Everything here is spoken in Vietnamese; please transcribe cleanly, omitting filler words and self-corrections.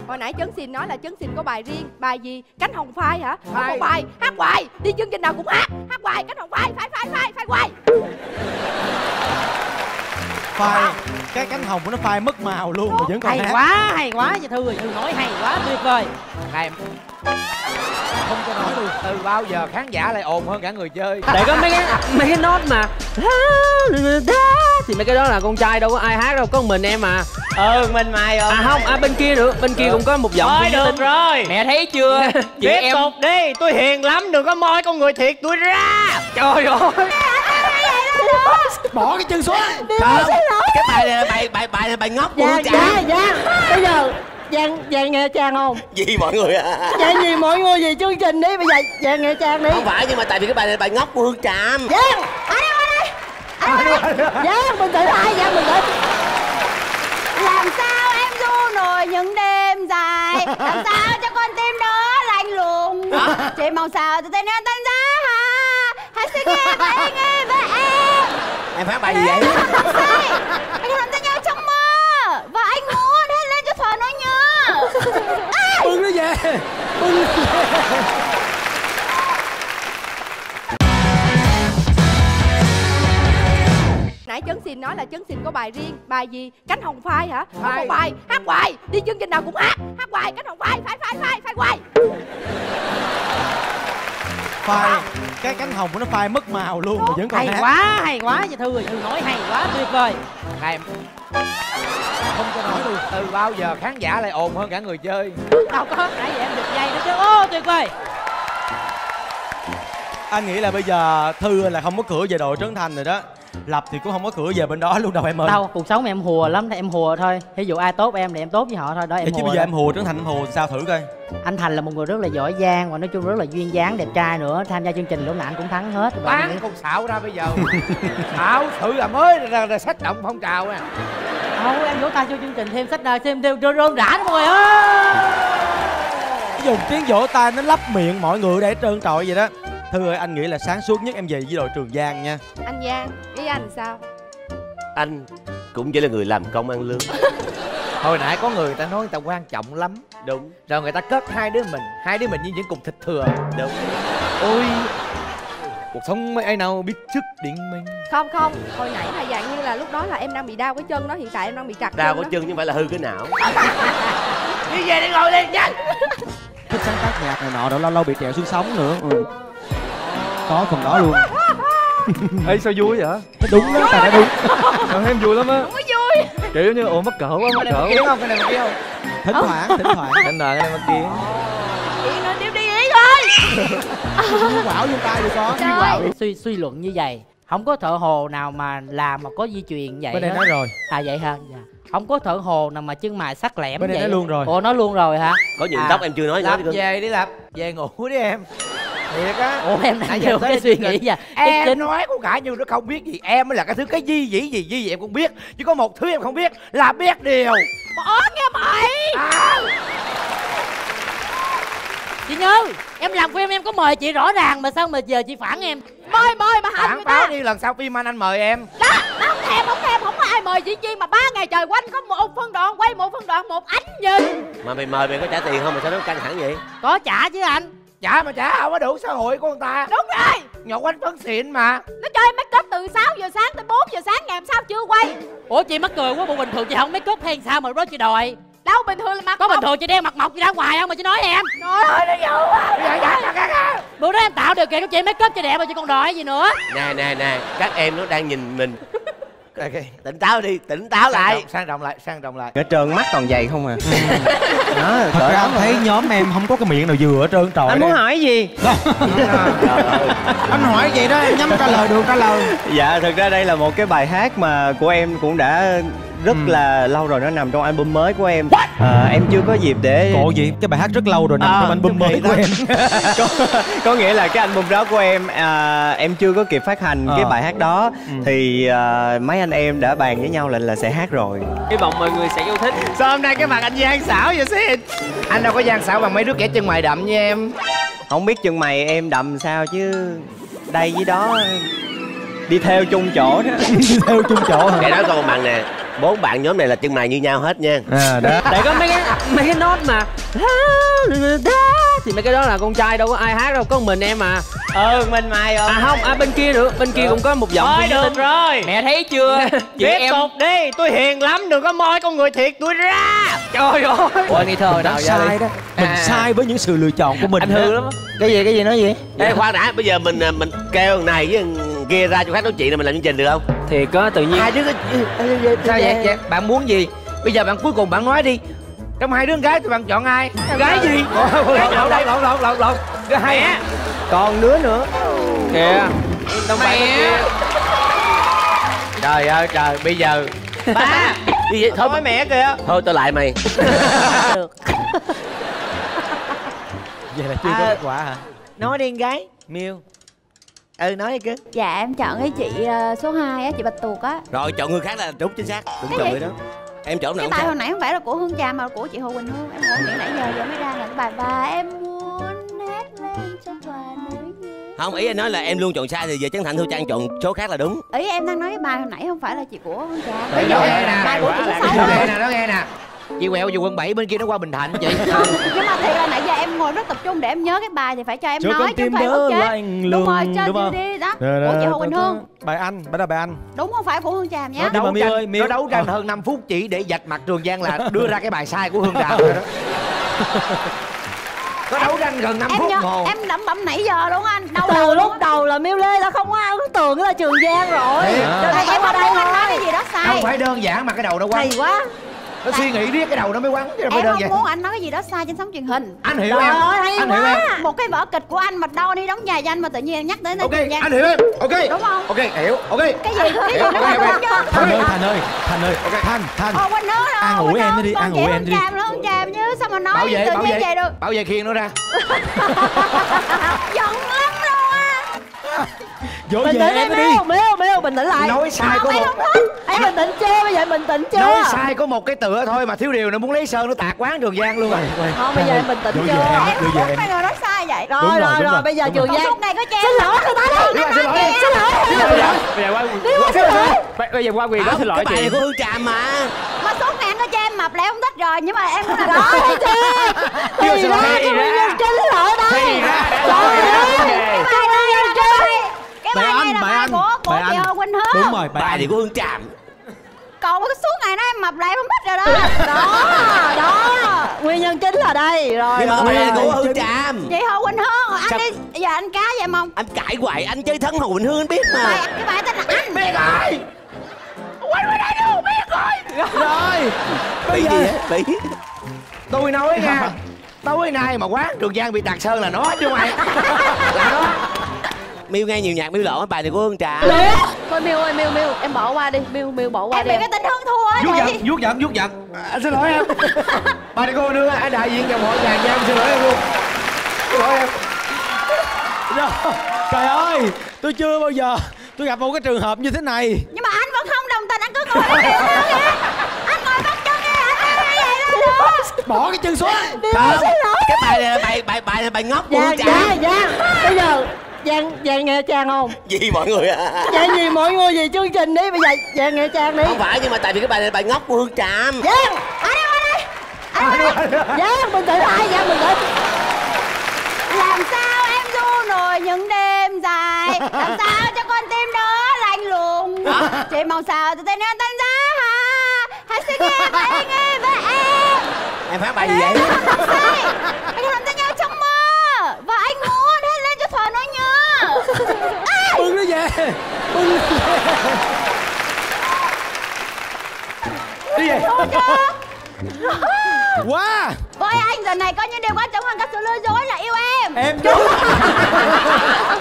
Hồi nãy Trấn Xin nói là Trấn Xin có bài riêng. Bài gì? Cánh hồng phai hả? Không có bài, hát hoài. Đi chương trình nào cũng hát. Hát hoài, cánh hồng phai, phai hoài. Phai, cái cánh hồng của nó phai mất màu luôn mà vẫn còn hát. Hay quá chị Thư ơi, Thư nói hay quá, tuyệt vời. Em không cho nói luôn. Từ bao giờ khán giả lại ồn hơn cả người chơi? Để có mấy cái nốt mà thì mấy cái đó là con trai đâu có ai hát đâu, có mình em mà. Mình mày rồi. Không, bên kia nữa, bên kia cũng có một giọng. Thôi được rồi, mẹ thấy chưa? Chị tiếp tục đi, tôi hiền lắm, đừng có moi con người thiệt tôi ra. Trời ơi, Bỏ cái chân xuống. Không, cái bài này là bài ngốc của Giang. Bây giờ Giang nghe Trang không? Gì mọi người à? Giang gì mọi người gì chương trình đi, bây giờ Giang nghe Trang đi. Không phải, nhưng mà tại vì cái bài này là bài ngốc của Hương Tràm. Giang, ở đây. Giang, bình tĩnh lại, Giang bình tĩnh. Làm sao em du nổi những đêm dài, làm sao cho con tim đó lạnh lùng. Chỉ mong sao cho tên em tan giá ha. Hãy xin nghe và anh nghe với em. Em hát bài gì vậy? Không sai, anh làm cho nhau trong mơ và anh muốn hãy lên cho thỏa nỗi nhớ. Bưng nó về. Nãy Trấn Xin nói là Trấn Xin có bài riêng. Bài gì? Cánh hồng phai hả? Không có bài, hát hoài. Đi chương trình nào cũng hát. Hát hoài, cánh hồng phai, phai hoài. Phai, cái cánh hồng của nó phai mất màu luôn mà vẫn còn hát. hay quá chị Thư ơi, Thư nói hay quá, tuyệt vời. Em không cho nói luôn. Từ bao giờ khán giả lại ồn hơn cả người chơi? Đâu có, nãy giờ em được dây đó chứ. Ô, tuyệt vời. Anh nghĩ là bây giờ Thư là không có cửa về đội Trấn Thành rồi đó. Lập thì cũng không có cửa về bên đó luôn đâu em ơi. Đâu, cuộc sống em hùa lắm, em hùa thôi. Ví dụ ai tốt em thì em tốt với họ thôi đó, em Vậy chứ hùa. bây giờ em hùa Trấn Thành, em hùa sao thử coi. Anh Thành là một người rất là giỏi giang và nói chung rất là duyên dáng, đẹp trai nữa. Tham gia chương trình lúc nào anh cũng thắng hết. Bán con xạo ra bây giờ. Xạo thử là mới là sách động phong trào nè. Không, em vỗ tay cho chương trình thêm sách đời, thêm rơn rã mọi người ơi. Dùng tiếng vỗ tay nó lấp miệng mọi người để trơn trọi vậy đó. Thư ơi, anh nghĩ là sáng suốt nhất em về với đội Trường Giang nha. Anh Giang, ý anh sao? Anh cũng chỉ là người làm công ăn lương. Hồi nãy có người ta nói người ta quan trọng lắm. Đúng. Rồi người ta kết hai đứa mình như những cục thịt thừa. Đúng. Ôi, cuộc sống mấy ai nào biết chức điện mình. Không, hồi nãy là dạng như là lúc đó là em đang bị đau cái chân đó. Hiện tại em đang bị trật Đau chân có chân chứ không phải là hư cái não. Đi về đi ngồi lên nhanh. Thích sáng tác nhạc này nọ, đâu lâu bị trẹo xương sống nữa. Có phần đó luôn. Ê sao vui vậy? Đúng đó, Tài đã đúng. Em thấy em vui lắm á. Không có vui. Kiểu như mắc cỡ quá, mắc cỡ Kiếm không? Cái này mà kia không? Thỉnh thoảng. Anh đợi cái này mà kia. Đi nói tiếp đi ý thôi. Quảo vô tay được con. Suy luận như vậy, không có thợ hồ nào mà làm mà có di truyền vậy. Bên đây nói rồi. À vậy hả? Dạ. Không có thợ hồ nào mà chân mày sắc lẻm bên vậy. đây nói luôn rồi. Ồ, nói luôn rồi hả? Có những tóc em chưa nói. Lập về đi Lập. Về ngủ đi em. Thiệt á. Ủa em nãy giờ cái suy nghĩ vậy. Em nói có cả như nó không biết gì. Em mới là cái thứ cái gì em cũng biết. Chỉ có một thứ em không biết là biết điều. Bỏ nghe mày. Chị Như, em làm phim em có mời chị rõ ràng mà sao mà giờ chị phản em? Mời mà hành Phản báo đi, lần sau phim anh mời em. Đó, không thèm, không có ai mời chị Chi mà 3 ngày trời quanh có một phân đoạn, quay một phân đoạn, một ánh nhìn. Mà mày mời mày có trả tiền không mà sao nó căng thẳng vậy? Có trả chứ anh. Trả mà trả không có đủ xã hội của người ta. Đúng rồi. Nhậu quanh phấn xịn mà. Nó cho em make up từ 6 giờ sáng tới 4 giờ sáng, ngày hôm sau chưa quay. Ủa chị mắc cười quá, bộ bình thường chị không make up hay sao mà lúc đó chị đòi? Đâu bình thường là mặt có bình thường chị đeo mặt mộc chị ra ngoài không mà chị nói em. Trời ơi nó dữ quá. Bữa đó em tạo điều kiện cho chị make up cho đẹp mà chị còn đòi gì nữa. Nè, các em nó đang nhìn mình. Tỉnh táo đi, tỉnh táo lại. Sang trọng lại. Ở trơn mắt toàn dày không à. Đó, thật ra anh thấy nhóm em không có cái miệng nào vừa ở trơn trọi. Anh muốn hỏi gì? Anh hỏi vậy đó, em nhắm trả lời được trả lời. Dạ, thực ra đây là một cái bài hát mà của em cũng đã rất là lâu rồi, nó nằm trong album mới của em. Em chưa có dịp để... Cộ gì? Cái bài hát rất lâu rồi nằm trong album mới của em. có nghĩa là cái album đó của em chưa có kịp phát hành cái bài hát đó. Thì mấy anh em đã bàn với nhau là sẽ hát rồi. Hy vọng mọi người sẽ yêu thích. Sao hôm nay cái mặt anh gian xảo vậy Xin? Anh đâu có gian xảo bằng mấy đứa kẻ chân mày đậm như em. Không biết chân mày em đậm sao chứ đây với đó đi theo chung chỗ đó. Đi theo chung chỗ hả? Để nói câu bằng nè, 4 bạn nhóm này là chân mày như nhau hết nha. Đó. Để có mấy cái nốt mà thì mấy cái đó là con trai đâu có ai hát đâu, có mình em mà. Mình mày rồi. À không, bên kia nữa, bên kia cũng có một giọng. Thôi được rồi. Mẹ thấy chưa? Tiếp tục đi, tôi hiền lắm, đừng có moi con người thiệt tôi ra. Trời ơi. Ôi nghi thơ nào ra Sai đi. đó. Mình sai với những sự lựa chọn của mình. Anh hư lắm á. Cái gì nói gì? Ê khoan đã, bây giờ mình kêu thằng này với thằng kia ra cho khác nói chuyện là mình làm chương trình được không? Thiệt á, tự nhiên. Hai đứa sao vậy? Bạn muốn gì? Bây giờ bạn cuối cùng bạn nói đi. Trong hai đứa con gái thì bạn chọn ai? Gái gì? Lộn đây, lộn. Hai. Còn đứa nữa. Kìa. Đâu phải bên kia. Trời ơi trời, bây giờ Ba đi vậy thôi. Thôi mẹ kìa. Thôi tôi lại mày. Vậy là chưa có kết quả hả? Nói đi con gái. Miêu. Nói đi cứ. Dạ em chọn cái chị số 2 á, chị Bạch Tuộc á. Rồi chọn người khác là đúng chính xác. Đúng Cái chọn gì? người đó. Em chọn nào Cái bài hồi nãy không phải là của Hương Tràm mà là của chị Hồ Quỳnh Hương. Em ngồi nghĩ nãy giờ mới ra là cái bài và em muốn hét lên cho toàn núi nhé. Không, ý anh nói là em luôn chọn sai thì giờ Trấn Thành Thu Trang chọn số khác là đúng. Ý em đang nói cái bài hồi nãy không phải là chị của Hương Tràm. Bây giờ nghe nè, bài của chị số 6 nó á. nghe nè, nó nghe nè. Chị quẹo từ quận 7 bên kia nó qua Bình Thạnh chị. Không, nhưng mà thiệt là nãy giờ em ngồi rất tập trung để em nhớ cái bài thì phải cho em Cho nói con chứ tim không phải đỡ ức chế. lạnh Đúng rồi, lùng, cho đúng không? đi đó. Của chị Hồ Quỳnh Hương. Bài anh, bài đó bài anh. Đúng không phải của Hương Tràm nhá. Nhưng mà Miêu ơi, Nó đấu tranh hơn 5 phút chỉ để vạch mặt Trường Giang là đưa ra cái bài sai của Hương Tràm rồi đó. Có đấu tranh gần 5 Em phút nhớ, hồ. em lẩm bẩm nãy giờ luôn anh. Đâu Từ lúc đầu là Miêu Lê đã không có ấn tượng là Trường Giang rồi. Cho nên em qua không đây muốn anh nói thôi. cái gì đó sai. Không phải đơn giản mà cái đầu nó quăng. Hay quá. Nó suy nghĩ riết cái đầu nó mới quăng chứ đâu phải Em đơn không giản. muốn anh nói cái gì đó sai trên sóng truyền hình. Anh hiểu Trời em. ơi, hay Anh hiểu quá. em. Một cái vở kịch của anh mà đâu đi đóng nhà danh mà tự nhiên nhắc đến Ok, Trường Giang. anh hiểu em. Ok. Đúng không? Ok, hiểu. Ok. Cái gì nó Hiểu, không ok, đúng ok. chứ. Thành ơi, Thành. Ồ quên nữa rồi. An ủi em đi, an ủi em đi. Hương Tràm chứ sao mà nói Bảo vệ, tự bảo nhiên vệ. vậy được. Bảo vệ khiêng nó ra. Giận lắm luôn á. Dỗ Bình về tĩnh em đi đi. Miêu, bình tĩnh lại. Nói sai có Em một. không thích. Em bình tĩnh chưa? Bây giờ em bình tĩnh chưa? Nói sai có một cái tựa thôi mà thiếu điều nó muốn lấy sơn nó tạt quán Trường Giang luôn rồi. Không, bây giờ em bình tĩnh Dỗ về chưa? em, Em dỗ không về thích em. mấy người nói sai vậy. Đúng Rồi, rồi, rồi, bây giờ Trường Còn Giang. suốt ngày có che. Xin lỗi người ta đi. Xin lỗi đi. Xin lỗi. Bây giờ qua bây giờ qua quyền đó Không, xin lỗi cái bài này chị. của Hương Tràm mà. Mà suốt ngày anh có che em mập lại không thích rồi nhưng mà em cũng làm Đó đó. thì chi. Thì ra cái nguyên nhân chính là ở đây. Trời ơi. Cái bài này là bài của chị Hồ Quỳnh Hương. Đúng rồi, Bài này của Hương Tràm. Còn cái suốt ngày đó em mập lại em không thích rồi đó. Đó. Nguyên nhân chính là đây. Rồi. Nhưng mà bài này của Hương Tràm. Chị Hồ Quỳnh Hương, anh Sao? đi giờ anh cá vậy em không? Anh cãi hoài, anh chơi thân Hồ Quỳnh Hương anh biết mà. Cái bài tên là anh. Biết rồi. Quay qua đây luôn, biết rồi. Rồi. Bị gì vậy? Bị. Tôi nói nha. Tối nay mà quán Trường Giang bị tạt sơn là nó chứ mày. Là nó. Miêu nghe nhiều nhạc Miêu lộn bài này của Hương Tràm. Thôi Miêu ơi, Miêu em bỏ qua đi. Miêu bỏ qua Em đi. bị cái tình thương thua á chị. Vuốt giận. Anh xin lỗi em. Bài này cô đưa anh đại diện dòng hội Tràng Giang xin lỗi em luôn. Xin lỗi em. Rồi. Trời ơi, tôi chưa bao giờ tôi gặp một cái trường hợp như thế này. Nhưng mà anh vẫn không đồng tình, anh cứ ngồi đó kìa sao kìa. Anh ngồi bắt chân kìa, anh nói vậy đó được. Bỏ cái chân xuống. Không, cái bài này là bài ngốc của Hương Tràm. Giang. Bây giờ Giang nghe Trang không? Gì mọi người à? Giang gì mọi người gì chương trình đi. Bây giờ Giang nghe Trang đi. Không phải, nhưng mà tại vì cái bài này là bài ngốc của Hương Tràm. Giang. Giang bình tĩnh lại. Giang bình tĩnh. Làm sao em du nổi những đêm dài. Làm sao cho con tim đó lạnh lùng. Chỉ mong sao từ tên em tan giá ha. Hãy xin nghe và anh nghe với em. Em phát bài gì vậy? Sai. Anh làm cho nhau trong mơ. Và anh muốn hét lên cho thỏa nỗi nhớ. Bưng nó về. Bưng nó về. Đi về. Quá. Với anh giờ này có những điều quan trọng hơn cả sự lừa dối là yêu em. Em đúng.